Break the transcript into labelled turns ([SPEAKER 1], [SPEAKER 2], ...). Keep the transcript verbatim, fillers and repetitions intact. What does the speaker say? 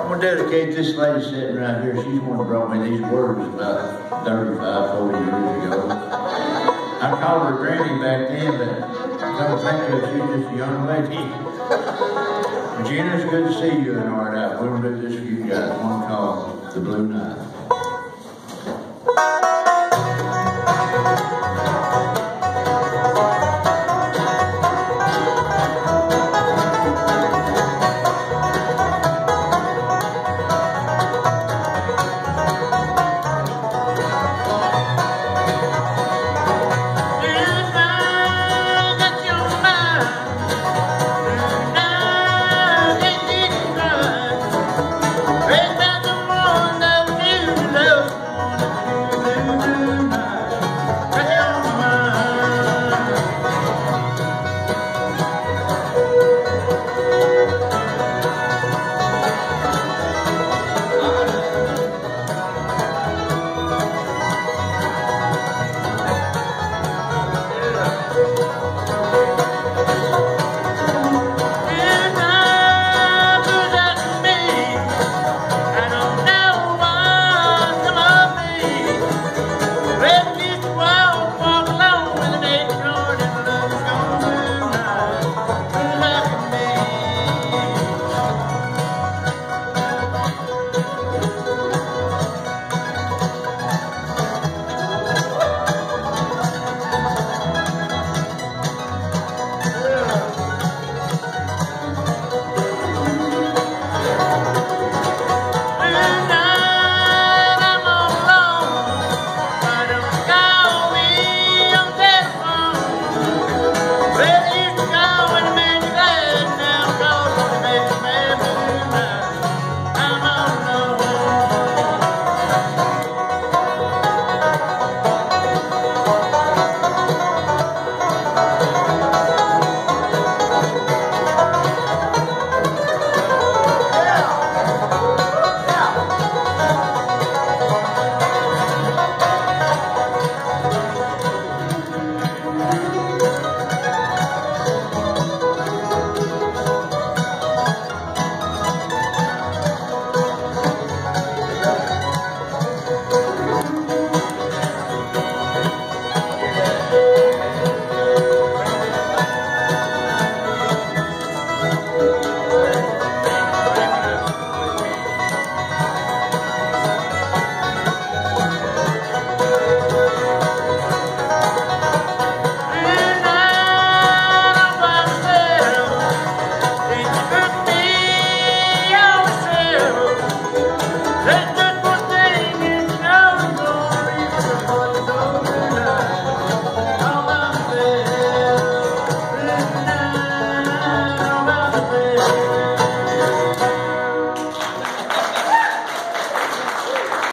[SPEAKER 1] I'm gonna dedicate this lady sitting right here. She's the one who brought me these words about thirty-five, forty years ago. I called her Granny back then, but come think of it, she's just a young lady. Regina, it's good to see you in Art Out. We're gonna do this for you guys. One called The Blue Night.